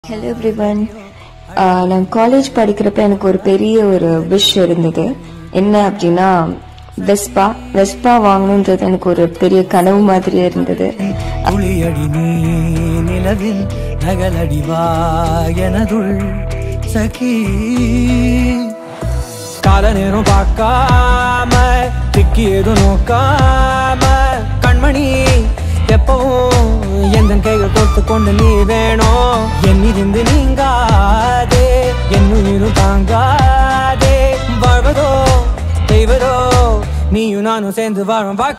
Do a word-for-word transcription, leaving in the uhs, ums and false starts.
Hello everyone. நான் college படிக்கிறப்ப எனக்கு ஒரு பெரிய ஒரு விஷ் இருந்தது. என்ன அப்படின்னா வெஸ்பா வெஸ்பா வாங்கணுன்றது எனக்கு ஒரு பெரிய கனவு மாதிரியே இருந்தது. புளியடி நீ நிலவில் நகலடிவா எனதுள் சகி கால நேரம் பார்க்காம திக்கி எதுவும் நோக்காம கண்மணி எப்பவும் எந்த கைகள் கொடுத்து கொண்டு நீ வேணும். என்னிருந்து நீங்காதே என்னுயிரும் தாங்காதே வாழ்வதோ செய்வதோ நீயும் நானும் சேர்ந்து வாழும்.